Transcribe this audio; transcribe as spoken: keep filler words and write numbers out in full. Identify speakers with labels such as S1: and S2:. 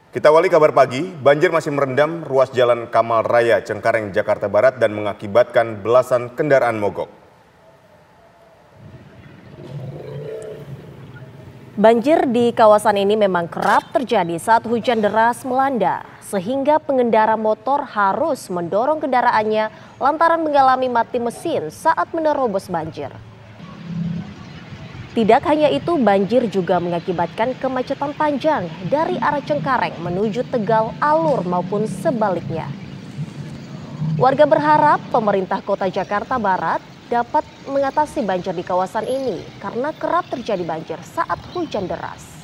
S1: Kita awali kabar pagi, banjir masih merendam ruas Jalan Kamal Raya, Cengkareng, Jakarta Barat dan mengakibatkan belasan kendaraan mogok.
S2: Banjir di kawasan ini memang kerap terjadi saat hujan deras melanda, sehingga pengendara motor harus mendorong kendaraannya lantaran mengalami mati mesin saat menerobos banjir. Tidak hanya itu, banjir juga mengakibatkan kemacetan panjang dari arah Cengkareng menuju Tegal Alur maupun sebaliknya. Warga berharap pemerintah Kota Jakarta Barat dapat mengatasi banjir di kawasan ini karena kerap terjadi banjir saat hujan deras.